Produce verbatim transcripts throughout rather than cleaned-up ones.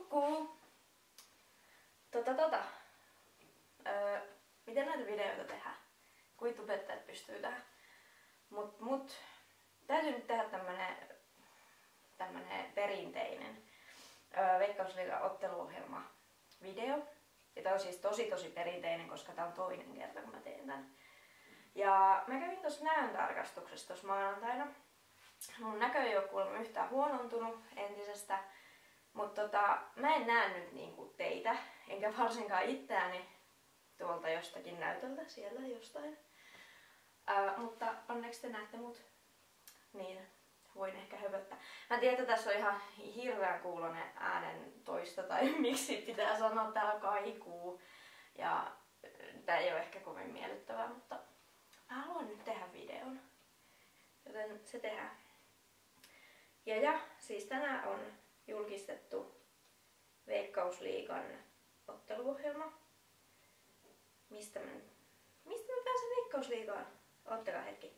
Kukkuu! Tota tota. Öö, miten näitä videoita tehdään? Kuitubettajat pystyy tähän. Mut, mut täytyy nyt tehdä tämmönen, tämmönen perinteinen öö, Veikkausliigan otteluohjelma video. Ja tää on siis tosi tosi perinteinen, koska tää on toinen kerta kun mä teen tän. Ja mä kävin tossa näöntarkastuksessa tossa maanantaina. Mun näkö ei oo kuulemma yhtään huonontunut entisestä. Mutta tota, mä en näe nyt niinku teitä, enkä varsinkaan itseäni tuolta jostakin näytöltä, siellä jostain. Ää, mutta onneksi te näette mut, niin voin ehkä höpöttää. Mä tiedän, että tässä on ihan hirveän kuulonen äänen toista, tai miksi pitää sanoa täällä kaikuu. Ja tää ei ole ehkä kovin miellyttävää, mutta mä haluan nyt tehdä videon. Joten se tehdään. Ja ja, siis tänään on julkistettu Veikkausliigan otteluohjelma. Mistä mä, mistä mä pääsen Veikkausliigaan? Ottakaa hetki.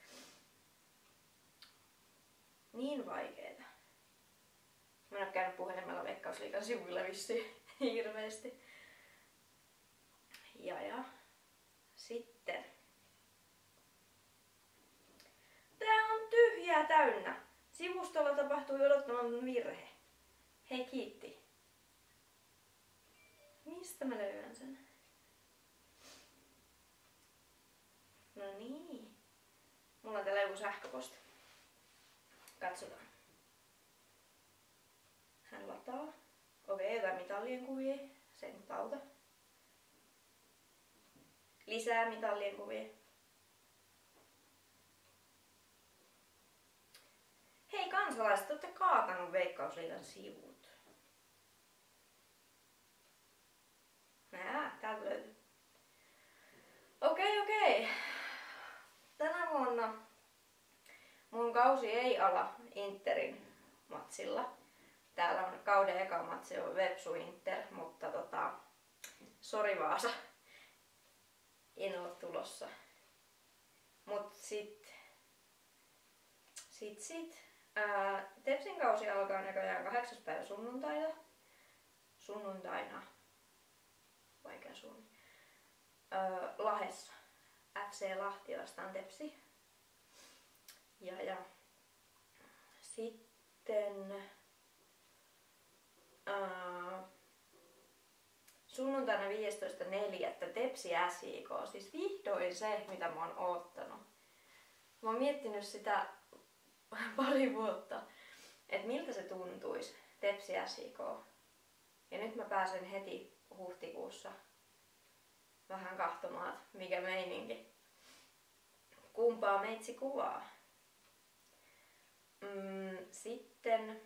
Niin vaikeeta. Mä en oo käynyt puhelimella Veikkausliigan sivuilla vissiin hirveesti. Ja ja. Sitten. Tää on tyhjää täynnä. Sivustolla tapahtui odottamaton virhe. Hei, kiitti. Mistä mä löydän sen? No niin. Mulla on täällä joku sähköposti. Katsotaan. Hän lataa. Okei, jotain mitallien kuvia. Se ei nyt auta. Lisää mitallien kuvia. Hei kansalaiset, olette kaatanut Veikkausliigan sivut. Nää, täältä löytyy. Okei, okei. Tänä vuonna mun kausi ei ala Interin matsilla. Täällä on kauden eka matsi on Vepsu Inter, mutta tota, sori Vaasa. En oo tulossa. Mut sit, sit, sit. Ää, Tepsin kausi alkaa näköjään kahdeksas päivä sunnuntaina. Sunnuntaina. Vaikea suomi. Öö, Lahdessa. F C Lahti vastaan Tepsi. Ja ja. Sitten ää, sunnuntaina viidestoista neljättä Tepsi S I K. Siis vihdoin se, mitä mä oon oottanut. Mä oon miettinyt sitä pari vuotta, että miltä se tuntuisi, Tepsi S I K. Ja nyt mä pääsen heti huhtikuussa vähän kahtomaan, mikä meininki. Kumpaa meitsi kuvaa. Mm, sitten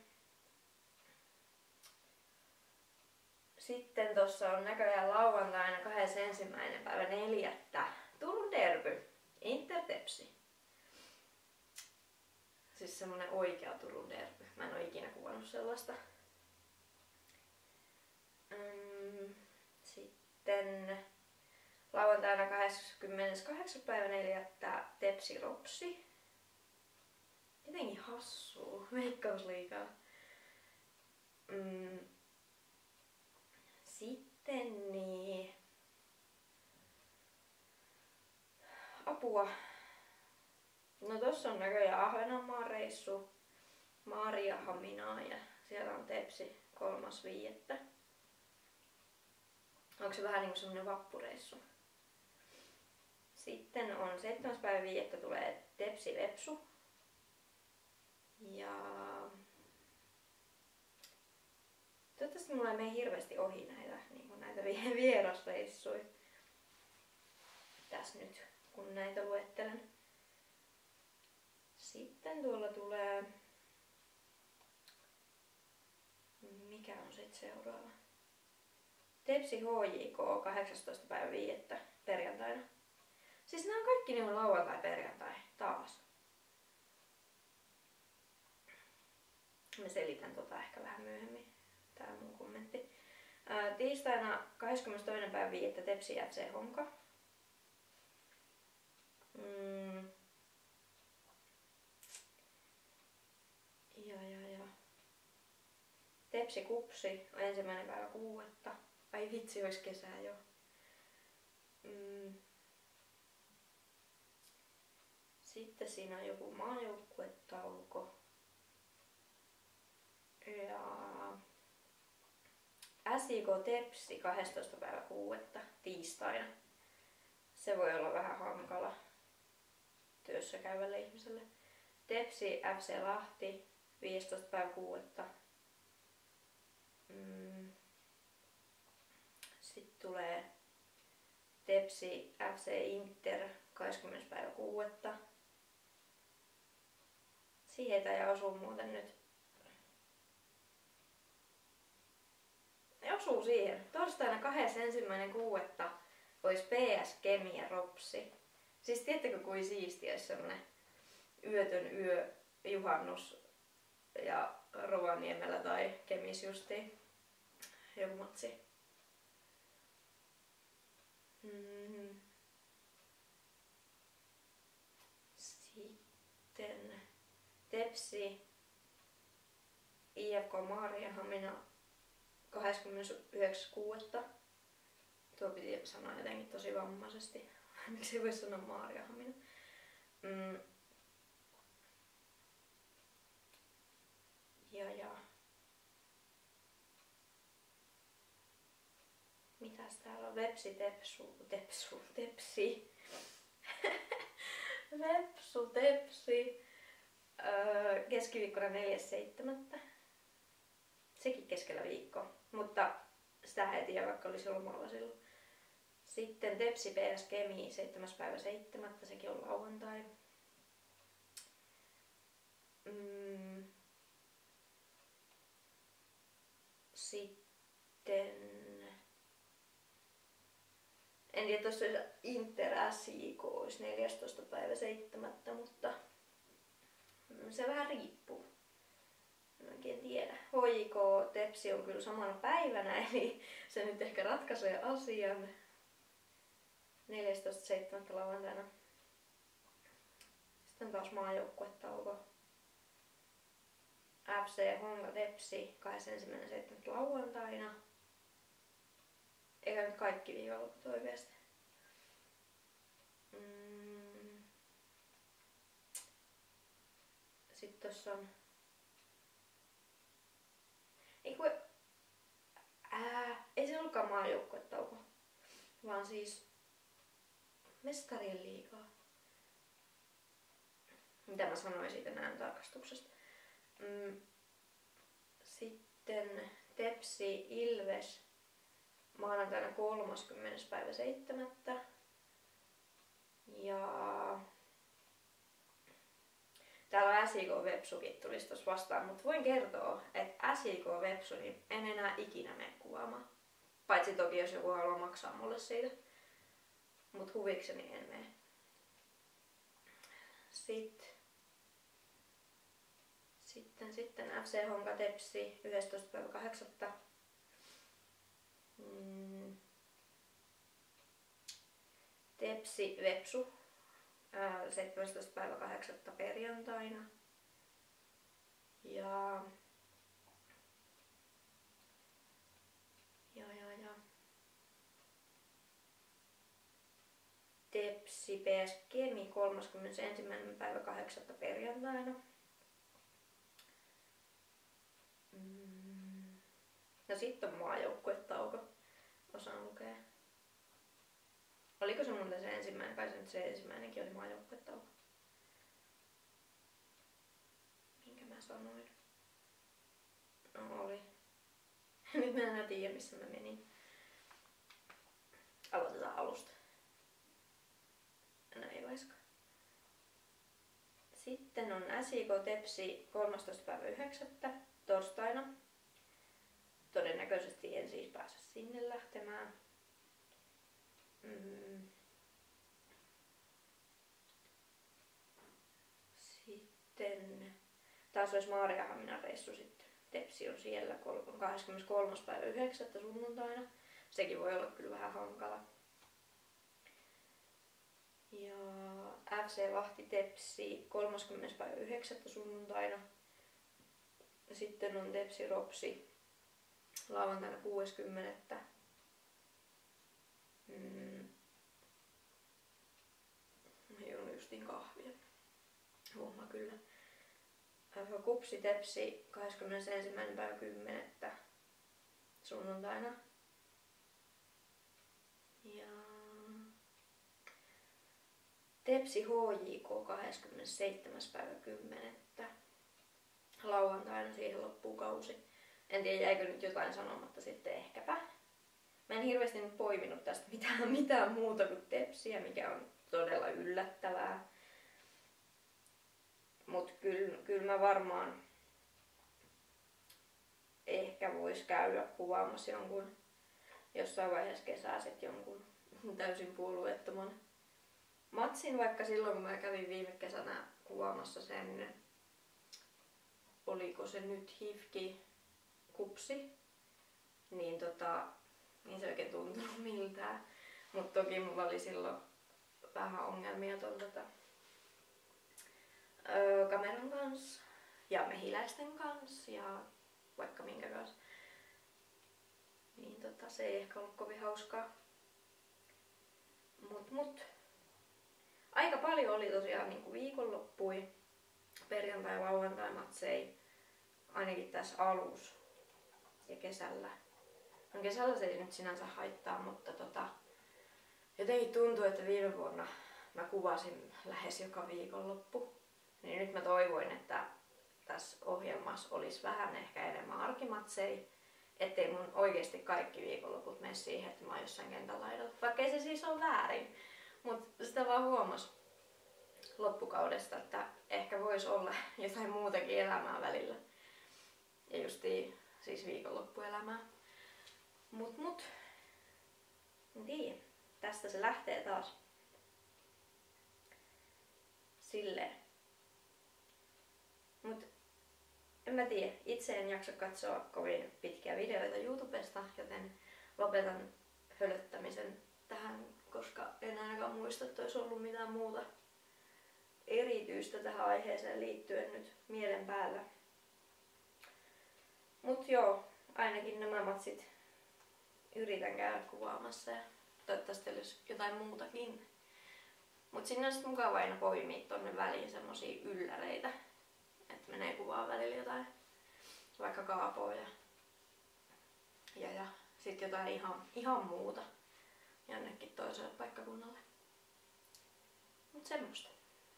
sitten tossa on näköjään lauantaina kahdeskymmenesensimmäinen päivä neljättä Turun derby, Inter Tepsi. Siis semmonen oikea Turun derby. Mä en oo ikinä kuvannut sellaista. Mm, sitten lauantaina kahdeskymmeneskahdeksas päivä neljättä Tepsi Ropsi. Jotenkin hassua. Veikkausliigaa. Mm, sitten niin... Apua. No tossa on näköjään Ahvenanmaan reissu, Maariahaminaa ja siellä on Tepsi kolmas viidettä. Onko se vähän niinku semmonen vappureissu? Sitten on seitsemäs päivä viidettä tulee Tepsi Vepsu. Ja toivottavasti mulla ei mene hirveästi ohi näitä, niinku näitä vierasreissuja. Tässä nyt, kun näitä luettelen. Sitten tuolla tulee... Mikä on sitten seuraava? Tepsi H J K kahdeksastoista päivä viidettä perjantaina. Siis nämä on kaikki niin lauantai perjantai taas. Mä selitän tota ehkä vähän myöhemmin. Tää on mun kommentti. Ää, tiistaina kahdeskymmenestoinen päivä viidettä Tepsi F C Honka. Mm. Ja ja ja. Tepsi Kupsi on ensimmäinen päivä kuudetta. Ai vitsi, ois kesää jo. Mm. Sitten siinä on joku maajoukkuetauko. Ja S I K Tepsi kahdestoista päivä kuudetta tiistaina. Se voi olla vähän hankala työssä käyvälle ihmiselle. Tepsi F C Lahti viidestoista päivä kuudetta. Mm. Sitten tulee Tepsi F C Inter kahdeskymmenes päivä kuudetta. Siihen ei osuu muuten nyt. Ne osuu siihen. Torstaina kahdeskymmenesensimmäinen kuudetta olisi P S Kemi ja Ropsi. Siis tiedättekö kuin siistiä olisi semmonen yötön yö juhannus ja Rovaniemellä tai Kemis justiin joku matsi. Mm. Sitten Tepsi I F K Maarianhamina kahdeskymmenesyhdeksäs kuudetta. Tuo piti sanoa jotenkin tosi vammaisesti. Miksi ei voi sanoa Maarianhamina? Mm. Ja ja. Mitäs täällä on? Vepsi Tepsu. Tepsu. Tepsi. Vepsu Tepsi. Öö, keskiviikkona neljäs seitsemättä. Sekin keskellä viikkoa. Mutta sitä ei tiedä, vaikka olisi lomalla silloin. Sitten Tepsi P S Kemi seitsemäs päivä seitsemättä. Sekin on lauantai. Mm. Sitten en tiedä, tuossa Inter S I K olisi neljästoista päivä seitsemättä, mutta se vähän riippuu. En oikein tiedä. H J K Tepsi on kyllä samana päivänä, eli se nyt ehkä ratkaisee asian. neljästoista seitsemättä lauantaina. Sitten taas maajoukkuetauko. F C Honka Tepsi kahdeskymmenesensimmäinen seitsemättä lauantaina. Eikä nyt kaikki viikonloput oikeesti. Mm. Sitten tossa on... Ei kun... Ää, ei se ollutkaan maajoukkuetauko. Vaan siis... Mestarien liigaa. Mitä mä sanoin siitä näin tarkastuksesta. Mm. Sitten Tepsi Ilves maanantaina kolmaskymmenes päivä seitsemättä. Ja täällä on S I K Vepsukin tulisi tossa vastaan, mutta voin kertoa, että S I K Vepsu niin en enää ikinä mene kuvaamaan. Paitsi toki jos joku haluaa maksaa mulle siitä. Mut huvikseni en mene. Sitten Sitten, sitten F C Honka Tepsi yhdestoista päivä kahdeksatta. Mm. Tepsi Vepsu seitsemästoista päivä kahdeksatta perjantaina. Ja ja ja ja Tepsi P S Kemi kolmaskymmenesensimmäinen päivä kahdeksatta perjantaina. Mm. No sitten on maajoukkuetauko. Osaan lukea. Oliko se muuten se ensimmäinen? Kai se nyt se ensimmäinenkin oli maajoukkuetauko. Minkä mä sanoin? No oli. Nyt mä enää tiedä missä mä menin. Aloitetaan alusta. No ei vaiska. Sitten on S I K Tepsi kolmastoista päivä yhdeksättä torstaina. Todennäköisesti en siis pääse sinne lähtemään. Mm. Sitten taas olisi Maarianhaminan reissu sitten. Tepsi on siellä kahdeskymmeneskolmas päivä yhdeksättä sunnuntaina. Sekin voi olla kyllä vähän hankala. Ja F C Lahti Tepsi kolmaskymmenes päivä yhdeksättä sunnuntaina. Sitten on Tepsi Ropsi lauantaina kuudes kymmenettä. Mm. Mä juon justiin kahvia. Huomaa kyllä. Kupsi tepsi kahdeskymmenesensimmäinen päivä kymmenettä sunnuntaina. Ja tepsi H J K kahdeskymmenesseitsemäs päivä kymmenettä lauantaina, siihen loppuu kausi. En tiedä jäikö nyt jotain sanomatta sitten ehkäpä. Mä en hirveästi nyt poiminut tästä mitään, mitään muuta kuin tepsiä, mikä on todella yllättävää. Mut kyllä, kyllä mä varmaan ehkä vois käydä kuvaamassa jonkun jossain vaiheessa kesää sit jonkun täysin puolueettoman matsin, vaikka silloin kun mä kävin viime kesänä kuvaamassa sen, oliko se nyt H I F K kupsi, niin tota, niin se oikein tuntunut miltään. Mutta toki mulla oli silloin vähän ongelmia ton tota, öö, kameran kanssa ja mehiläisten kanssa ja vaikka minkä kanssa. Niin tota, se ei ehkä ollut kovin hauskaa. Mut mut. Aika paljon oli tosiaan niinku viikonloppui, perjantai, lauantai matsei, ainakin tässä alussa ja kesällä. No kesällä se ei nyt sinänsä haittaa, mutta tota, jotenkin tuntuu, että viime vuonna mä kuvasin lähes joka viikonloppu. Niin nyt mä toivoin, että tässä ohjelmassa olisi vähän ehkä enemmän arkimatseja, ettei mun oikeesti kaikki viikonloput mene siihen, että mä oon jossain kentän laidalla. Vaikka ei se siis ole väärin, mutta sitä vaan huomasi loppukaudesta, että ehkä voisi olla jotain muutakin elämää välillä. Ja justiin siis viikonloppuelämää. Mut mut, en tiedä. Tästä se lähtee taas. Silleen. Mut en mä tiedä, itse en jaksa katsoa kovin pitkiä videoita YouTubesta, joten lopetan hölöttämisen tähän, koska en ainakaan muista, että olisi ollut mitään muuta erityistä tähän aiheeseen liittyen nyt mielen päällä. Mut joo, ainakin nämä matsit yritän käydä kuvaamassa ja toivottavasti olisi jotain muutakin. Mut sinne on sit mukava aina poimia tonne väliin semmosia ylläreitä, että menee kuvaa välillä jotain, vaikka kaapoa ja, ja, ja sit jotain ihan, ihan muuta jonnekin toiselle paikkakunnalle. Mut semmoista.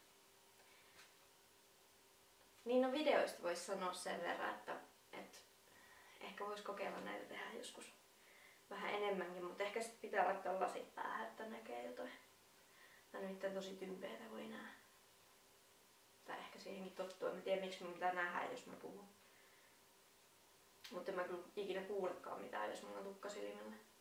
Niin no videoista vois sanoa sen verran, että, että ehkä vois kokeilla näitä tehdä joskus vähän enemmänkin, mutta ehkä sit pitää laittaa lasit päähän, että näkee jotain. Tää on nyt tosi tympeetä voi nähdä. Tai ehkä siihenkin tottuu, en tiedä miksi mun pitää nähdä, jos mä puhun. Mutta en mä kyllä ikinä kuulekaan mitään, jos mulla on tukka silmällä.